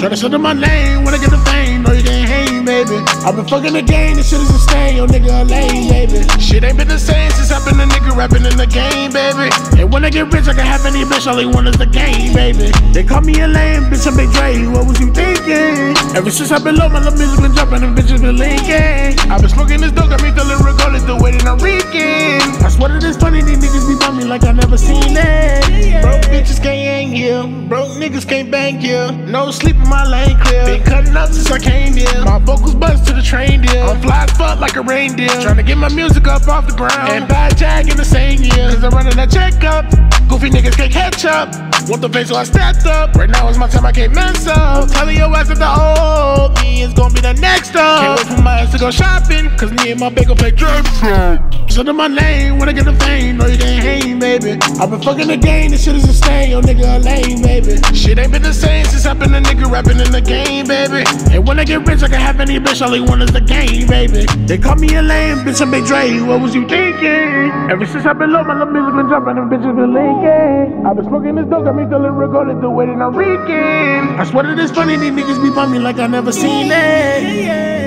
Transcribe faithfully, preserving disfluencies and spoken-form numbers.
Try to shut up my name when I get the fame. No, you can't hang, baby. I've been fucking the game, this shit is a stain. Yo, nigga, a lame, baby. Shit ain't been the same since I've been a nigga rapping in the game, baby. And when I get rich, I can have any bitch, all they want is the game, baby. They call me a lame bitch, I'm Big Dre, what was you thinking? Ever since I've been low, my little music been jumping and bitches been linking. I've been smoking this dope, got me feeling regardless the way that I'm reeking. I swear that it's funny, these niggas be bumming like I never seen it. Broke bitches can't hang here, broke niggas can't bang here. No sleep in my lane clear, been cutting up since I came here. My vocals buzz to the train deal, I'm fly as fuck like a reindeer. Trying to get my music up off the ground, and bad jag in the same year. Cause I'm running that check up, goofy niggas can't catch up. Want the face so I stepped up, right now is my time, I can't mess up. Telling your ass that the old me is gonna be the next up. Can't wait for my ass to go shopping, cause me and my babe gon' play drugs. Shut up my name when I get the fame, no you can't hang, baby. I've been fucking the game, this shit is a stain, yo nigga a lame, baby. Shit ain't been the same since I've been a nigga rapping in the game, baby. And when I get rich, I can have any bitch, all they want is the game, baby. They call me a lame bitch, I'm Big Dre, what was you thinking? Ever since I've been low, my little music been jumping and bitches been linking. I've been smoking this dope, got me feeling regardless the way that I'm reeking. I swear that it's funny, these niggas be bumming like I never seen it.